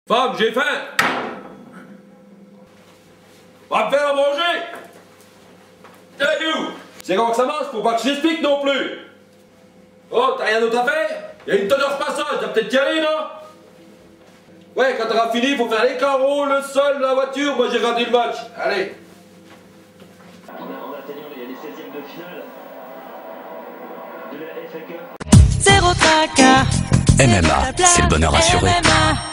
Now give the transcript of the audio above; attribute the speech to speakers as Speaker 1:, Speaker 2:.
Speaker 1: Femme, j'ai faim! Va me faire à manger! Hey you! C'est comment que ça marche? Faut pas que je t'explique non plus! Oh, t'as rien d'autre à faire? Y'a une tonne de repassage, t'as peut-être y aller, là? Ouais, quand t'auras fini, faut faire les carreaux, le sol, la voiture, moi j'ai raté le match. Allez!
Speaker 2: En atteignant les 16e de finale de la FA Cup.
Speaker 3: Zéro tracas.
Speaker 4: MMA, c'est le bonheur assuré.
Speaker 3: MMA.